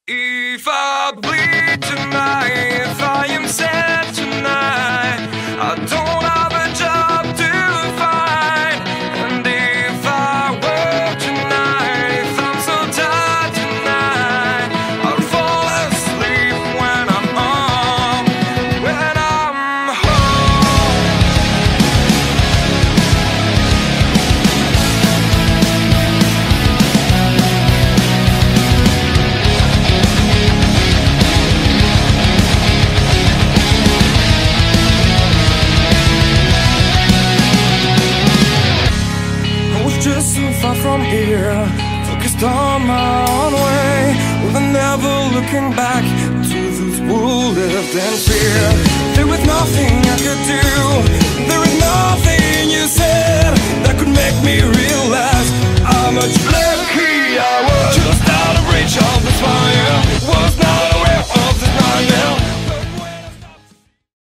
If I bleed tonight, if I am sad tonight, I don't have a job to find. And if I work tonight, if I'm so tired tonight, I'll fall asleep when I'm home. Just so far from here, focused on my own way, with never looking back to those who lived in fear. There was nothing I could do, there was nothing you said that could make me realize how much lucky I was. Just out of reach of this